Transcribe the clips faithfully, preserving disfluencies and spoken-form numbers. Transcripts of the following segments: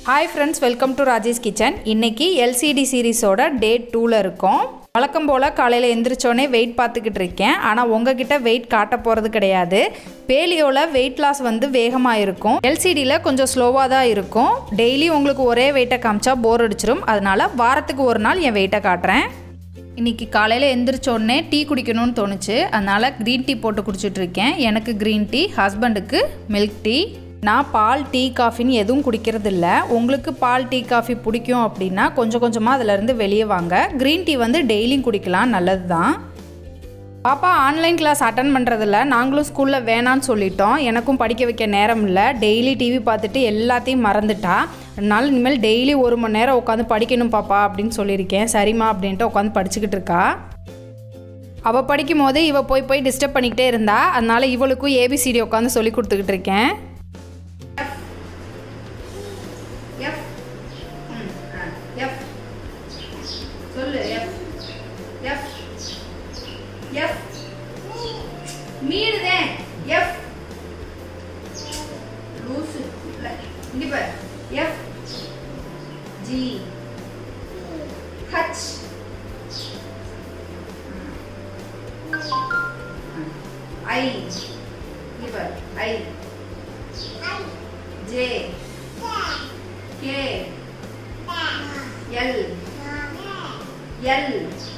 Hi friends, welcome to Raji's Kitchen. இன்னைக்கு L C D series ஓட day two ல இருக்கோம். வழக்கம் போல காலையில எந்திரச்சோனே weight பார்த்துக்கிட்டு இருக்கேன். ஆனா உங்ககிட்ட weight காட்ட போறது கிடையாது. பேலியோல weight loss வந்து வேகமா இருக்கும். L C D ல கொஞ்சம் ஸ்லோவா தான் இருக்கும். டெய்லி உங்களுக்கு ஒரே weight காமிச்சா போர் அடிச்சிரும். அதனால வாரத்துக்கு ஒரு நாள் என் weight காட்டுறேன். இன்னைக்கு காலையில எந்திரச்சோனே டீ குடிக்கணும்னு தோணுச்சு. அதனால green tea போட்டு குடிச்சிட்டு இருக்கேன். எனக்கு green tea, ஹஸ்பண்டுக்கு milk tea. நான் பால் டீ காஃபின்னு எதுவும் குடிக்கிறது இல்லை. உங்களுக்கு பால் டீ காஃபி பிடிக்கும் அப்படின்னா கொஞ்சம் கொஞ்சமாக அதிலேருந்து வெளியே வாங்க. க்ரீன் டீ வந்து டெய்லியும் குடிக்கலாம், நல்லது தான். பாப்பா ஆன்லைன் கிளாஸ் அட்டன் பண்ணுறதில்ல. நாங்களும் ஸ்கூலில் வேணான்னு சொல்லிட்டோம். எனக்கும் படிக்க வைக்க நேரம் இல்லை. டெய்லி டிவி பார்த்துட்டு எல்லாத்தையும் மறந்துட்டா. அதனால இனிமேல் டெய்லி ஒரு மணி நேரம் உட்காந்து படிக்கணும் பாப்பா அப்படின்னு சொல்லியிருக்கேன். சரிம்மா அப்படின்ட்டு உட்காந்து படிச்சுக்கிட்டு இருக்கா. அவள் படிக்கும் போது இவள் போய் போய் டிஸ்டர்ப் பண்ணிக்கிட்டே இருந்தா. அதனால் இவளுக்கும் ஏபிசிடி உட்காந்து சொல்லி கொடுத்துக்கிட்டு இருக்கேன். சொல்லு எஃப் எஃப் எஃப் மீடுதே எஃப் லூசு இங்க பாரு எஃப் ஜி ஹச் ஐ இங்க பாரு ஐ ஜே கே எல் L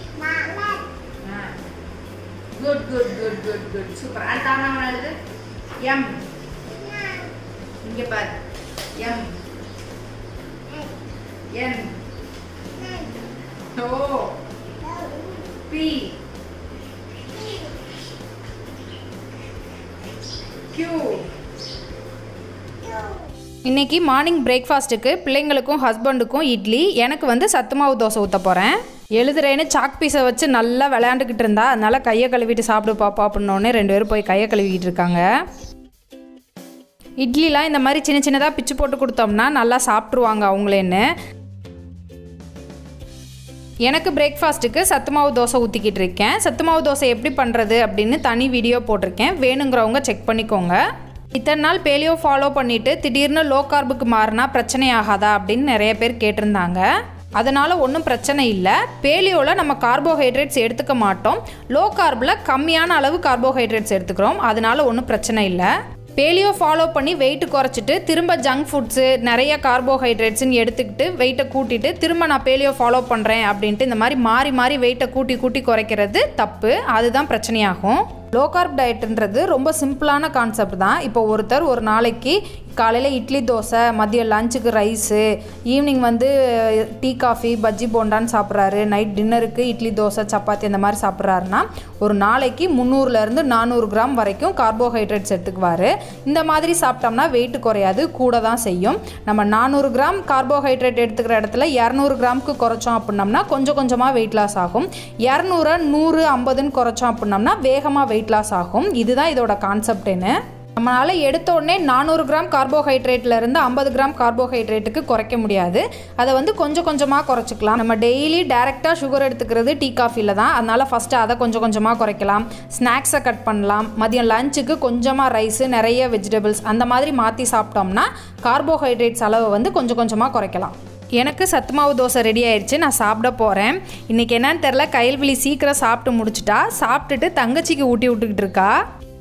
good good good good good super அடுத்த என்ன எழுது M இங்க பாரு M N O P Q. இன்னைக்கு மார்னிங் பிரேக்ஃபாஸ்ட்டுக்கு பிள்ளைங்களுக்கும் ஹஸ்பண்டுக்கும் இட்லி, எனக்கு வந்து சத்து மாவு தோசை ஊற்ற போகிறேன். எழுதுறேன்னு சாக் பீஸை வச்சு நல்லா விளையாண்டுக்கிட்டு இருந்தா. அதனால் கையை கழுவிட்டு சாப்பிடு பாப்பா அப்படின்னோடனே ரெண்டு பேரும் போய் கையை கழுவிக்கிட்டு இருக்காங்க. இட்லிலாம் இந்த மாதிரி சின்ன சின்னதாக பிச்சு போட்டு கொடுத்தோம்னா நல்லா சாப்பிட்ருவாங்க அவங்களேன்னு. எனக்கு பிரேக்ஃபாஸ்ட்டுக்கு சத்து மாவு தோசை ஊற்றிக்கிட்டு இருக்கேன். சத்து மாவு தோசை எப்படி பண்ணுறது அப்படின்னு தனி வீடியோ போட்டிருக்கேன், வேணுங்கிறவங்க செக் பண்ணிக்கோங்க. இத்தனை நாள் பேலியோ ஃபாலோ பண்ணிவிட்டு திடீர்னு லோ கார்புக்கு மாறினா பிரச்சனை ஆகாதா அப்படின்னு நிறைய பேர் கேட்டிருந்தாங்க. அதனால் ஒன்றும் பிரச்சனை இல்லை. பேலியோவில் நம்ம கார்போஹைட்ரேட்ஸ் எடுத்துக்க மாட்டோம். லோ கார்பில் கம்மியான அளவு கார்போஹைட்ரேட்ஸ் எடுத்துக்கிறோம். அதனால் ஒன்றும் பிரச்சனை இல்லை. பேலியோ ஃபாலோ பண்ணி வெயிட் குறைச்சிட்டு திரும்ப ஜங்க் ஃபுட்ஸு நிறைய கார்போஹைட்ரேட்ஸ்ன்னு எடுத்துக்கிட்டு வெயிட்டை கூட்டிட்டு திரும்ப நான் பேலியோ ஃபாலோ பண்ணுறேன் அப்படின்ட்டு இந்த மாதிரி மாறி மாறி வெயிட்டை கூட்டி கூட்டி குறைக்கிறது தப்பு. அதுதான் பிரச்சனையாகும். லோ கார்ப் டயட்ன்றது ரொம்ப சிம்பிளான கான்செப்ட் தான். இப்போ ஒருத்தர் ஒரு நாளைக்கு காலையில் இட்லி தோசை, மதியம் லஞ்சுக்கு ரைஸு, ஈவினிங் வந்து டீ காஃபி பஜ்ஜி போண்டான்னு சாப்பிட்றாரு, நைட் டின்னருக்கு இட்லி தோசை சப்பாத்தி அந்த மாதிரி சாப்பிட்றாருன்னா ஒரு நாளைக்கு முந்நூறுலேருந்து நானூறு கிராம் வரைக்கும் கார்போஹைட்ரேட்ஸ் எடுத்துக்குவார். இந்த மாதிரி சாப்பிட்டோம்னா வெயிட் குறையாது, கூட தான் செய்யும். நம்ம நானூறு கிராம் கார்போஹைட்ரேட் எடுத்துக்கிற இடத்துல இரநூறு கிராமுக்கு குறைச்சோம் அப்படின்னம்னா கொஞ்சம் கொஞ்சமாக வெயிட் லாஸ் ஆகும். இரநூறு நூறு ஐம்பதுன்னு குறைச்சோம் அப்படின்னம்னா வேகமாக வெயிட் லாஸ் ஆகும். இதுதான் இதோட கான்செப்ட்னு. நம்மளால எடுத்த உடனே நானூறு கிராம் கார்போஹைட்ரேட்ல இருந்து ஐம்பது கிராம் கார்போஹைட்ரேட்டுக்கு குறைக்க முடியாது. அதை வந்து கொஞ்சம் கொஞ்சமாக குறைச்சிக்கலாம். நம்ம டெய்லி டைரெக்டாக சுகர் எடுத்துக்கிறது டீ காஃபியில் தான். அதனால் ஃபஸ்ட்டு அதை கொஞ்சம் கொஞ்சமாக குறைக்கலாம். ஸ்நாக்ஸை கட் பண்ணலாம். மதியம் லஞ்சுக்கு கொஞ்சமாக ரைஸு, நிறைய வெஜிடபிள்ஸ் அந்த மாதிரி மாற்றி சாப்பிட்டோம்னா கார்போஹைட்ரேட்ஸ் அளவை வந்து கொஞ்சம் கொஞ்சமாக குறைக்கலாம். எனக்கு சத்து மாவு தோசை ரெடி ஆயிடுச்சு. நான் சாப்பிட போகிறேன். இன்றைக்கி என்னன்னு தெரில, கைல்விழி சீக்கிரம் சாப்பிட்டு முடிச்சிட்டா. சாப்பிட்டுட்டு தங்கச்சிக்கு ஊட்டி விட்டுக்கிட்டு இருக்கா.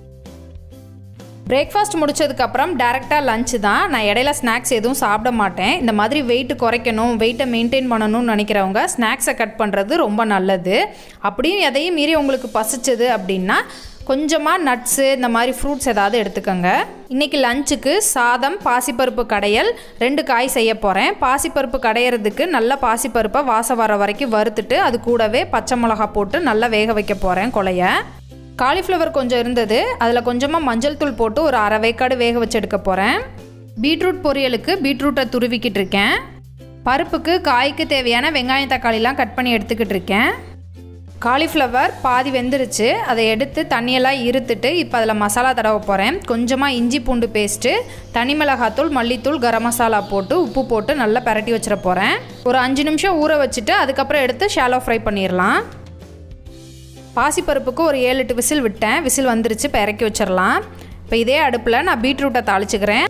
பிரேக்ஃபாஸ்ட் முடிச்சதுக்கப்புறம் டேரெக்டாக லஞ்சு தான். நான் இடையில ஸ்நாக்ஸ் எதுவும் சாப்பிட மாட்டேன். இந்த மாதிரி வெயிட் குறைக்கணும், வெயிட்டை மெயின்டைன் பண்ணணும்னு நினைக்கிறவங்க ஸ்நாக்ஸை கட் பண்ணுறது ரொம்ப நல்லது. அப்படியும் எதையும் மீறி உங்களுக்கு பசிச்சது அப்படின்னா கொஞ்சமாக நட்ஸு இந்த மாதிரி ஃப்ரூட்ஸ் ஏதாவது எடுத்துக்கோங்க. இன்றைக்கி லஞ்சுக்கு சாதம், பாசிப்பருப்பு கடையல், ரெண்டு காய் செய்ய போகிறேன். பாசிப்பருப்பு கடையிறதுக்கு நல்லா பாசிப்பருப்பை வாசம் வர வரைக்கும் வறுத்துட்டு அது கூடவே பச்சை மிளகா போட்டு நல்லா வேக வைக்க போகிறேன் கொலையை. காலிஃப்ளவர் கொஞ்சம் இருந்தது, அதில் கொஞ்சமாக மஞ்சள் தூள் போட்டு ஒரு அரை வேக்காடு வேக வச்சு எடுக்க போகிறேன். பீட்ரூட் பொரியலுக்கு பீட்ரூட்டை துருவிக்கிட்டு இருக்கேன். பருப்புக்கு காய்க்கு தேவையான வெங்காயம் தக்காளிலாம் கட் பண்ணி எடுத்துக்கிட்டு இருக்கேன். காலிஃப்ளவர் பாதி வெந்துருச்சு. அதை எடுத்து தண்ணியெல்லாம் இருத்துட்டு இப்போ அதில் மசாலா தடவை போகிறேன். கொஞ்சமாக இஞ்சி பூண்டு பேஸ்ட்டு, தனி மிளகாத்தூள், மல்லித்தூள், கரம் மசாலா போட்டு உப்பு போட்டு நல்லா பரட்டி வச்சிட போகிறேன். ஒரு அஞ்சு நிமிஷம் ஊற வச்சுட்டு அதுக்கப்புறம் எடுத்து ஷாலோ ஃப்ரை பண்ணிடலாம். பாசிப்பருப்புக்கு ஒரு ஏழு எட்டு விசில் விட்டேன். விசில் வந்துருச்சு, இப்போ இறக்கி வச்சிடலாம். இப்போ இதே அடுப்பில் நான் பீட்ரூட்டை தாளிச்சுக்கிறேன்.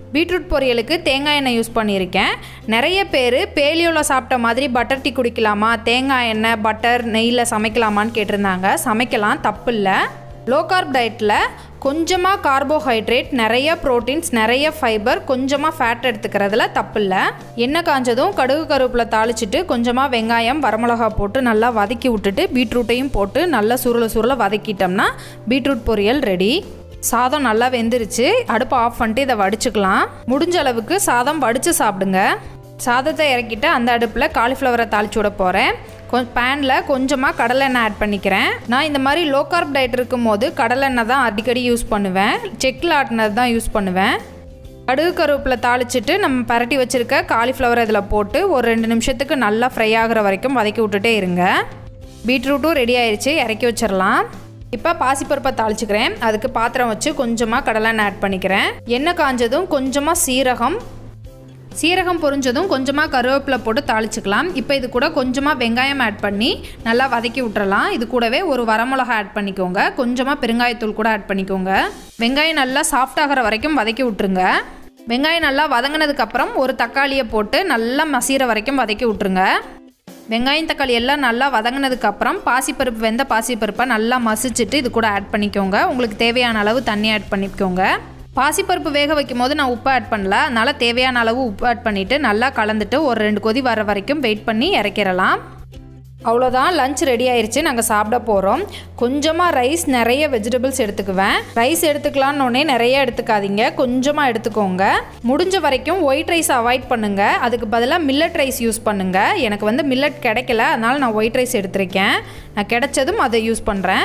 பீட்ரூட் பொரியலுக்கு தேங்காய் எண்ணெய் யூஸ் பண்ணியிருக்கேன். நிறைய பேர் பேலியோவில் சாப்பிட்ட மாதிரி பட்டர் டீ குடிக்கலாமா, தேங்காய் எண்ணெய் பட்டர் நெய்யில் சமைக்கலாமான்னு கேட்டிருந்தாங்க. சமைக்கலாம், தப்பு இல்லை. லோ கார்ப் டயட்டில் கொஞ்சமாக கார்போஹைட்ரேட், நிறைய ப்ரோட்டீன்ஸ், நிறைய ஃபைபர், கொஞ்சமாக ஃபேட் எடுத்துக்கிறதுல தப்பு இல்லை. எண்ணெய் காஞ்சதும் கடுகு கருவேப்பிலை தாளிச்சிட்டு கொஞ்சமாக வெங்காயம் வரமிளகா போட்டு நல்லா வதக்கி விட்டுட்டு பீட்ரூட்டையும் போட்டு நல்லா சுருளை சுருளை வதக்கிட்டோம்னா பீட்ரூட் பொரியல் ரெடி. சாதம் நல்லா வெந்துருச்சு. அடுப்பை ஆஃப் பண்ணிட்டு இதை வடிச்சுக்கலாம். முடிஞ்ச அளவுக்கு சாதம் வடித்து சாப்பிடுங்க. சாதத்தை இறக்கிட்டு அந்த அடுப்பில் காலிஃப்ளவரை தாளிச்சு விட போகிறேன். கொஞ்சம் பேனில் கொஞ்சமாக கடலெண்ணெய் ஆட் பண்ணிக்கிறேன். நான் இந்த மாதிரி லோ கார்ப் டயட் இருக்கும்போது கடலெண்ணெய் தான் அடிக்கடி யூஸ் பண்ணுவேன். செக்கில் ஆட்டினது தான் யூஸ் பண்ணுவேன். கடுகு கருவேப்பிலை தாளிச்சிட்டு நம்ம பரட்டி வச்சுருக்க காலிஃப்ளவரை இதில் போட்டு ஒரு ரெண்டு நிமிஷத்துக்கு நல்லா ஃப்ரை ஆகிற வரைக்கும் வதக்கி விட்டுட்டே இருங்க. பீட்ரூட்டும் ரெடி ஆயிடுச்சு, இறக்கி வச்சிடலாம். இப்போ பாசிப்பருப்பை தாளிச்சுக்கிறேன். அதுக்கு பாத்திரம் வச்சு கொஞ்சமாக கடலெண்ணெய் ஆட் பண்ணிக்கிறேன். எண்ணெய் காஞ்சதும் கொஞ்சமாக சீரகம் சீரகம் பொரிஞ்சதும் கொஞ்சமாக கருவேப்பிலை போட்டு தாளிச்சுக்கலாம். இப்போ இது கூட கொஞ்சமாக வெங்காயம் ஆட் பண்ணி நல்லா வதக்கி விட்டுறலாம். இது கூடவே ஒரு வரமிளகா ஆட் பண்ணிக்கோங்க. கொஞ்சமாக பெருங்காயத்தூள் கூட ஆட் பண்ணிக்கோங்க. வெங்காயம் நல்லா சாஃப்ட் ஆகிற வரைக்கும் வதக்கி விட்டுருங்க. வெங்காயம் நல்லா வதங்கினதுக்கப்புறம் ஒரு தக்காளியை போட்டு நல்லா மசிகிற வரைக்கும் வதக்கி விட்டுருங்க. வெங்காயம் தக்காளி எல்லாம் நல்லா வதங்கினதுக்கப்புறம் பாசிப்பருப்பு வெந்த பாசிப்பருப்பை நல்லா மசிச்சுட்டு இது கூட ஆட் பண்ணிக்கோங்க. உங்களுக்கு தேவையான அளவு தண்ணி ஆட் பண்ணிக்கோங்க. பாசிப்பருப்பு வேக வைக்கும் போது நான் உப்பு ஆட் பண்ணல, அதனால் தேவையான அளவு உப்பு ஆட் பண்ணிவிட்டு நல்லா கலந்துட்டு ஒரு ரெண்டு கொதி வர வரைக்கும் வெயிட் பண்ணி இறக்கிடலாம். அவ்வளோதான், லஞ்ச் ரெடி ஆயிடுச்சு. நாங்கள் சாப்பிட போகிறோம். கொஞ்சமாக ரைஸ், நிறைய வெஜிடபிள்ஸ் எடுத்துக்குவேன். ரைஸ் எடுத்துக்கலான்னொன்னே நிறைய எடுத்துக்காதீங்க, கொஞ்சமாக எடுத்துக்கோங்க. முடிஞ்ச வரைக்கும் ஒயிட் ரைஸ் அவாய்ட் பண்ணுங்கள். அதுக்கு பதிலாக மில்லட் ரைஸ் யூஸ் பண்ணுங்கள். எனக்கு வந்து மில்லட் கிடைக்கல, அதனால் நான் ஒயிட் ரைஸ் எடுத்திருக்கேன். நான் கிடைச்சதும் அதை யூஸ் பண்ணுறேன்.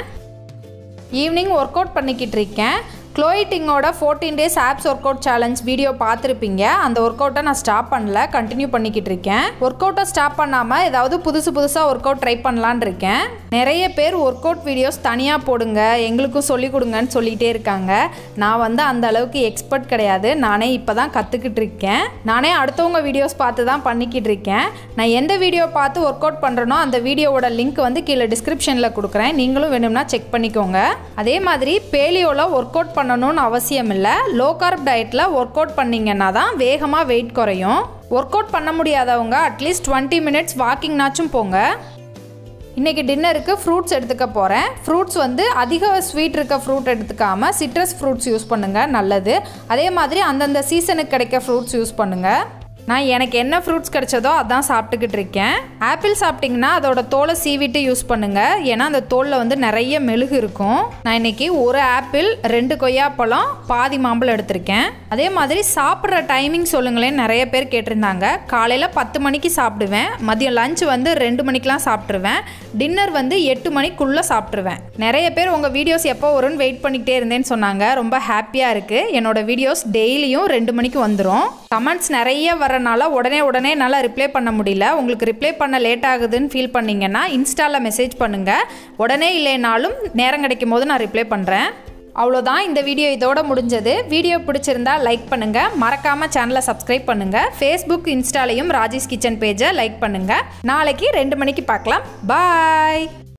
ஈவினிங் ஒர்க் அவுட் பண்ணிக்கிட்டு இருக்கேன். க்ளோயிட்டிங்கோட fourteen days abs work out challenge video பார்த்துருப்பீங்க. அந்த ஒர்க் அவுட்டை நான் ஸ்டாப் பண்ணல, கண்டினியூ பண்ணிக்கிட்டு இருக்கேன். ஒர்க் அவுட்டை ஸ்டாப் பண்ணாமல் ஏதாவது புதுசு புதுசாக ஒர்க் அவுட் ட்ரை பண்ணலான்னு இருக்கேன். நிறைய பேர் ஒர்க் அவுட் வீடியோஸ் தனியாக போடுங்க, எங்களுக்கும் சொல்லிக் கொடுங்கன்னு சொல்லிகிட்டே இருக்காங்க. நான் வந்து அந்த அளவுக்கு எக்ஸ்பர்ட் கிடையாது. நானே இப்போ தான் கற்றுக்கிட்டு இருக்கேன். நானே அடுத்தவங்க வீடியோஸ் பார்த்து தான் பண்ணிக்கிட்டு இருக்கேன். நான் எந்த வீடியோ பார்த்து ஒர்க் அவுட் பண்ணுறேனோ அந்த வீடியோவோட லிங்க் வந்து கீழே டிஸ்கிரிப்ஷனில் கொடுக்குறேன். நீங்களும் வேணும்னா செக் பண்ணிக்கோங்க. அதே மாதிரி பேலியோவில் ஒர்க் அவுட் பண்ணணும்னு அவசியம் இல்லை. லோ கார்ப் டயட்டில் ஒர்க் அவுட் பண்ணிங்கன்னா தான் வேகமாக வெயிட் குறையும். ஒர்க் அவுட் பண்ண முடியாதவங்க அட்லீஸ்ட் டுவெண்ட்டி மினிட்ஸ் வாக்கிங்னாச்சும் போங்க. இன்றைக்கி டின்னருக்கு ஃப்ரூட்ஸ் எடுத்துக்க போகிறேன். ஃப்ரூட்ஸ் வந்து அதிக ஸ்வீட் இருக்க ஃப்ரூட் எடுத்துக்காமல் சிட்ரஸ் ஃப்ரூட்ஸ் யூஸ் பண்ணுங்கள், நல்லது. அதே மாதிரி அந்தந்த சீசனுக்கு கிடைக்க ஃப்ரூட்ஸ் யூஸ் பண்ணுங்கள். நான் எனக்கு என்ன ஃப்ரூட்ஸ் கிடைச்சதோ அதான் சாப்பிட்டுக்கிட்டு இருக்கேன். ஆப்பிள் சாப்பிட்டிங்கன்னா அதோட தோலை சீவிட்டு யூஸ் பண்ணுங்கள், ஏன்னா அந்த தோலில் வந்து நிறைய மெழுகு இருக்கும். நான் இன்றைக்கி ஒரு ஆப்பிள், ரெண்டு கொய்யாப்பழம், பாதி மாம்பழம் எடுத்திருக்கேன். அதே மாதிரி சாப்பிட்ற டைமிங் சொல்லுங்களேன், நிறைய பேர் கேட்டிருந்தாங்க. காலையில் பத்து மணிக்கு சாப்பிடுவேன், மதியம் லஞ்ச் வந்து ரெண்டு மணிக்கெலாம் சாப்பிட்ருவேன், டின்னர் வந்து எட்டு மணிக்குள்ளே சாப்பிட்ருவேன். நிறைய பேர் உங்கள் வீடியோஸ் எப்போ வரும்னு வெயிட் பண்ணிக்கிட்டே இருந்தேன்னு சொன்னாங்க. ரொம்ப ஹாப்பியாக இருக்குது. என்னோடய வீடியோஸ் டெய்லியும் ரெண்டு மணிக்கு வந்துடும். கமெண்ட்ஸ் நிறைய வரனால உடனே உடனே என்னால் ரிப்ளை பண்ண முடியல. உங்களுக்கு ரிப்ளை பண்ண லேட் ஆகுதுன்னு ஃபீல் பண்ணிங்கன்னா இன்ஸ்டாவில் மெசேஜ் பண்ணுங்கள். உடனே இல்லைனாலும் நேரம் கிடைக்கும் போது நான் ரிப்ளை பண்ணுறேன். அவ்வளோதான், இந்த வீடியோ இதோட முடிஞ்சது. வீடியோ பிடிச்சிருந்தா லைக் பண்ணுங்கள், மறக்காமல் சேனலை சப்ஸ்கிரைப் பண்ணுங்கள். ஃபேஸ்புக் இன்ஸ்டாலையும் ராஜிஸ் கிச்சன் பேஜை லைக் பண்ணுங்கள். நாளைக்கு ரெண்டு மணிக்கு பார்க்கலாம். பாய்.